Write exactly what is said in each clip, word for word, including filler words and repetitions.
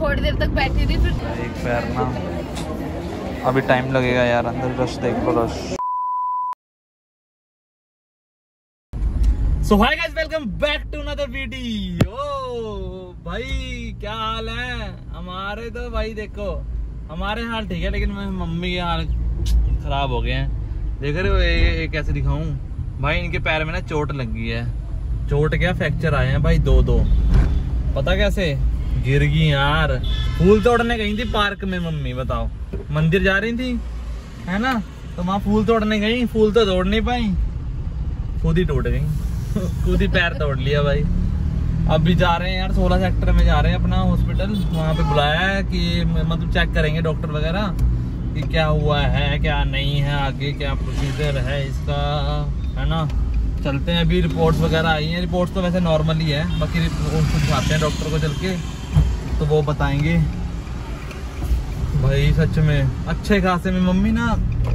थोड़ी देर तक बैठी थी, फिर एक पैर ना अभी टाइम लगेगा यार, अंदर रश देख लो, rush. So hi guys, welcome back to another video. भाई क्या हाल है हमारे? तो भाई देखो हमारे हाल ठीक है, लेकिन मम्मी के हाल खराब हो गए हैं। देख रहे हो ये, ये कैसे दिखाऊं भाई, इनके पैर में ना चोट लग गई है। चोट क्या, फ्रैक्चर आए हैं भाई दो दो। पता कैसे? गिर गई यार। फूल तोड़ने गई थी पार्क में मम्मी, बताओ, मंदिर जा रही थी है ना, तो वहां फूल तोड़ने गई, फूल तो तोड़ नहीं पाई, खुद ही टूट गई, खुद ही पैर तोड़ लिया भाई। अब भी जा रहे हैं यार, सोलह सेक्टर में जा रहे हैं अपना हॉस्पिटल, वहां पे बुलाया है कि मतलब चेक करेंगे डॉक्टर वगैरह कि क्या हुआ है क्या नहीं है, आगे क्या प्रोसीजर है इसका, है ना। चलते हैं, अभी रिपोर्ट्स वगैरह आई हैं। रिपोर्ट्स तो वैसे नॉर्मल ही है, बाकी रिपोर्ट्स दिखाते हैं डॉक्टर को चल के, तो वो बताएंगे। भाई सच में अच्छे खासे में मम्मी ना,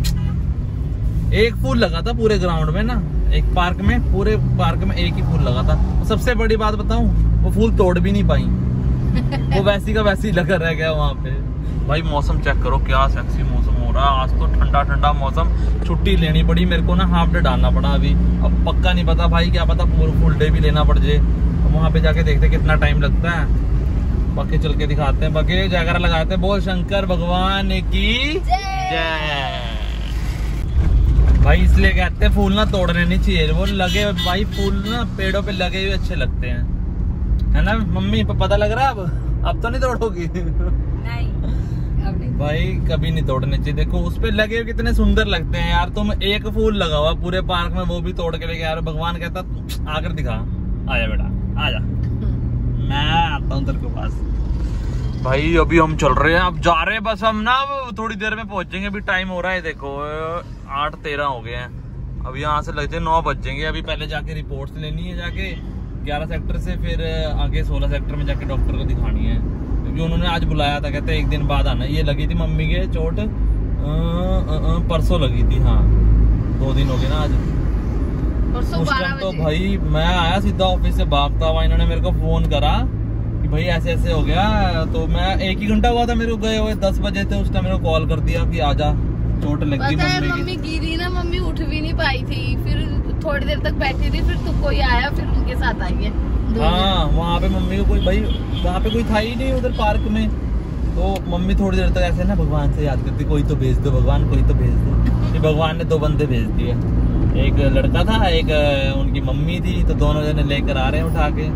एक फूल लगा था पूरे ग्राउंड में ना, एक पार्क में, पूरे पार्क में एक ही फूल लगा था। सबसे बड़ी बात बताऊं, वो फूल तोड़ भी नहीं पाई, वो वैसी का वैसी लगा रह गया वहां पे। भाई मौसम चेक करो, क्या सेक्सी मौसम हो रहा है आज तो, ठंडा ठंडा मौसम। छुट्टी लेनी पड़ी मेरे को ना, हाफ डे डालना पड़ा अभी। अब पक्का नहीं पता भाई, क्या पता फुल डे भी लेना पड़ जाए। वहां पे जाके देखते कितना टाइम लगता है, बाकी चल के दिखाते हैं। बाकी जयकारा लगाते हैं, बोल शंकर भगवान की जय। भाई इसलिए कहते हैं फूल ना तोड़ने नहीं चाहिए, वो लगे भाई फूल ना पेड़ों पे लगे हुए अच्छे लगते हैं, है ना मम्मी? पता लग रहा है अब अब तो नहीं तोड़ोगी? नहीं, अब नहीं भाई कभी नहीं तोड़ने चाहिए। देखो उस पे लगे हुए कितने सुंदर लगते हैं यार। तुम एक फूल लगा हुआ पूरे पार्क में, वो भी तोड़ के लेके यार, भगवान कहता आकर दिखा, आजा बेटा आजा, मैं आता हूँ तेरे के पास। भाई अभी हम चल रहे हैं, अब जा रहे हैं बस हम ना, थोड़ी देर में पहुंचेंगे। अभी टाइम हो रहा है देखो, आठ तेरह हो गए हैं। अब यहाँ से लगते नौ बज जाएंगे। अभी पहले जाके रिपोर्ट्स लेनी है, जाके ग्यारह सेक्टर से, फिर आगे सोलह सेक्टर में जाके डॉक्टर को दिखानी है, क्योंकि उन्होंने आज बुलाया था, कहते एक दिन बाद आना। ये लगी थी मम्मी के चोट, परसों लगी थी, हाँ दो दिन हो गए ना आज। उस टाइम तो भाई मैं आया सीधा ऑफिस से भागता हुआ, इन्होंने मेरे को फोन करा कि भाई ऐसे ऐसे हो गया, तो मैं एक ही घंटा हुआ था मेरे को गए हुए, दस बजे थे उस टाइम मेरे को कॉल कर दिया कि आजा, चोट लगी मम्मी मम्मी गिरी ना, मम्मी उठ भी नहीं पाई थी, फिर थोड़ी देर तक बैठी थी, फिर तो कोई आया, फिर उनके साथ आई है। हाँ वहाँ पे मम्मी को कोई, भाई वहाँ पे कोई था ही नहीं उधर पार्क में, तो मम्मी थोड़ी देर तक ऐसे ना भगवान से याद करती, कोई तो भेज दो भगवान, कोई तो भेज दो। फिर भगवान ने दो बंदे भेज दिए, एक लड़का था, एक उनकी मम्मी थी, तो दोनों जने लेकर आ रहे हैं उठा के।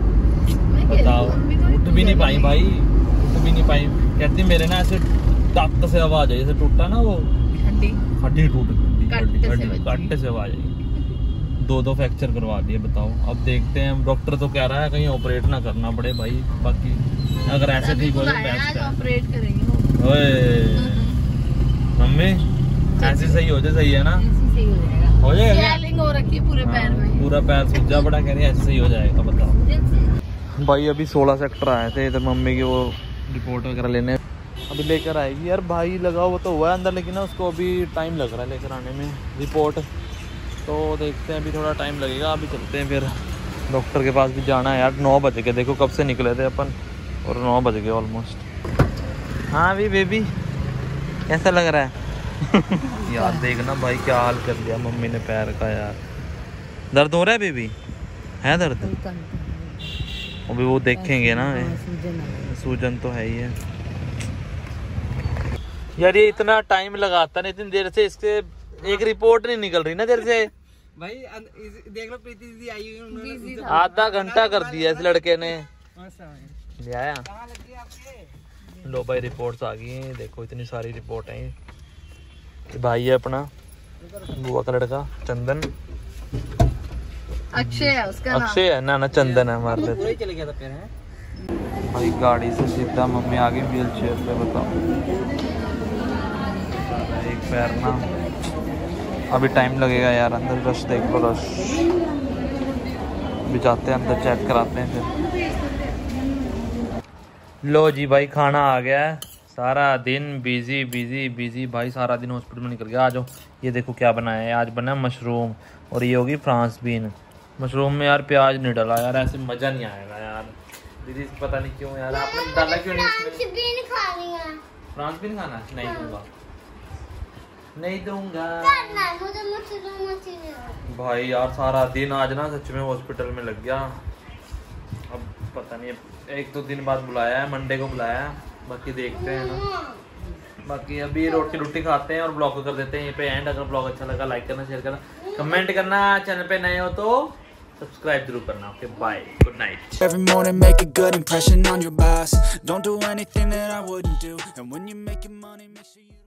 बताओ उठ भी नहीं पाई भाई, उठ भी नहीं पाई। कहती मेरे ना ऐसे टक से आवाज आई, जैसे टूटा ना वो हड्डी, हड्डी टूट गई, कांटे से आवाज आई। दो दो फ्रैक्चर करवा दिए, बताओ। अब देखते हैं, डॉक्टर तो कह रहा है कहीं ऑपरेट ना करना पड़े भाई, बाकी अगर ऐसे ठीक हो जाए बेस्ट है। ऑपरेट करेंगे। ओए मम्मी ऐसे सही हो जाए, सही है ना? हो जाएगा, स्वेलिंग हो रखी है पूरे पैर में, पूरा पैर सूजा पड़ा, कह रही है ऐसे सही हो जाएगा। बताओ भाई अभी सोलह सेक्टर आए थे इधर मम्मी की वो रिपोर्ट वगैरह लेने, अभी लेकर आएगी यार। भाई लगा हुआ तो हुआ है अंदर, लेकिन ना उसको अभी टाइम लग रहा है लेकर आने में रिपोर्ट, तो देखते हैं अभी थोड़ा टाइम लगेगा। अभी चलते हैं, फिर डॉक्टर के पास भी जाना है यार। नौ बज गए, देखो कब से निकले थे अपन, और नौ बज गए ऑलमोस्ट। हाँ अभी बेबी कैसा लग रहा है? यार देखना भाई क्या हाल कर दिया मम्मी ने पैर का यार। दर्द हो रहा है बेबी? है दर्द? अभी वो देखेंगे ना, सूजन तो है ही है यार। ये इतना टाइम लगाता ना, इतनी देर से इससे एक रिपोर्ट नहीं निकल रही ना देर से भाई। देख लो प्रीति दीदी आई हुई, आधा घंटा कर दिया इस लड़के ने। ले आया, लो भाई रिपोर्ट्स आ गई हैं, देखो इतनी सारी रिपोर्ट है। भाई है अपना बुआ का लड़का चंदन, अक्षय है उसका नाम। अक्षय है ना, ना चंदन है हमारे लिए। पूरा ही चले गया था पैर है भाई गाड़ी से सीधा मम्मी आ गई व्हील चेयर पे, बताओ। एक पैर ना अभी टाइम लगेगा यार, अंदर रश देख लो, रश। अभी जाते हैं अंदर, चेक कराते हैं फिर। लो जी भाई खाना आ गया है। सारा दिन बिजी बिजी बिजी भाई, सारा दिन हॉस्पिटल में निकल गया। आ जाओ, ये देखो क्या बनाया है। आज बना मशरूम और ये होगी फ्रांस बीन। मशरूम में यार प्याज नहीं डाला यार, ऐसे मज़ा नहीं आएगा यार। दीदी पता नहीं क्यों यार आपने डाला क्यों नहीं इसमें? भी नहीं खानी है। फ्रांस भी नहीं खाना? नहीं दूंगा, नहीं दूंगा मुझे मुझे भाई यार। सारा दिन आज ना सच में हॉस्पिटल में लग गया। अब पता नहीं, एक दो दिन बाद बुलाया है, मंडे को बुलाया है, बाकी देखते हैं ना। बाकी अभी रोटी रोटी खाते हैं और ब्लॉग को कर देते हैं यहीं पे एंड। अगर ब्लॉग अच्छा लगा लाइक करना, शेयर करना, कमेंट करना, चैनल पे नए हो तो सब्सक्राइब जरूर करना। Okay bye, good night. Every morning make a good impression on your boss. Don't do anything that I wouldn't do. And when you're making money, make sure you